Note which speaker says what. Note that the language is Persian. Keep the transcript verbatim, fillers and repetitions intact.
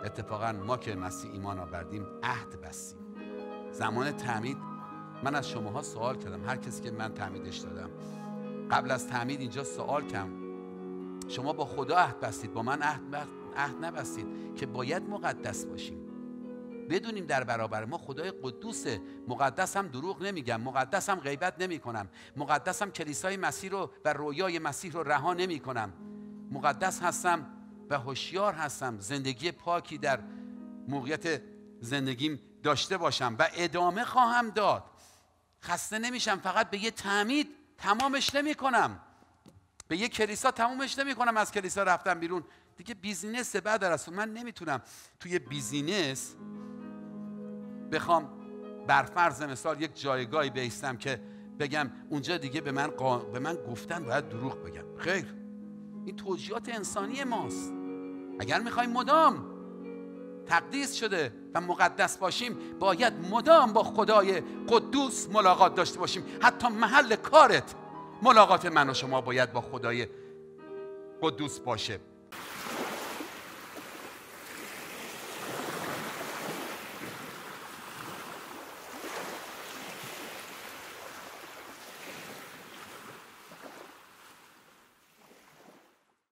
Speaker 1: اتفاقا ما که مسیح ایمان آوردیم عهد بستیم. زمان تعمید من از شماها سوال کردم، هر کسی که من تعمیدش دادم، قبل از تعمید اینجا سوال کردم شما با خدا عهد بستید، با من عهد عهد نبستید که باید مقدس باشیم. بدونیم در برابر ما خدای قدوسه. مقدس هم دروغ نمیگم، مقدس هم غیبت نمی کنم، مقدس هم کلیسای مسیح رو و رویای مسیح رو رها نمی کنم، مقدس هستم و هوشیار هستم زندگی پاکی در موقعیت زندگیم داشته باشم و ادامه خواهم داد. خسته نمیشم فقط به یه تعمید تمامش نمی کنم، به یه کلیسا تمامش نمی کنم. از کلیسا رفتم بیرون دیگه بیزینس بعد از من نمیتونم توی بیزینس بخوام بر فرض مثال یک جایگاهی بیستم که بگم اونجا دیگه به من قا... به من گفتن باید دروغ بگم. خیر، این توجیهات انسانی ماست. اگر میخوایم مدام تقدیس شده و مقدس باشیم باید مدام با خدای قدوس ملاقات داشته باشیم. حتی محل کارت ملاقات من و شما باید با خدای قدوس باشه.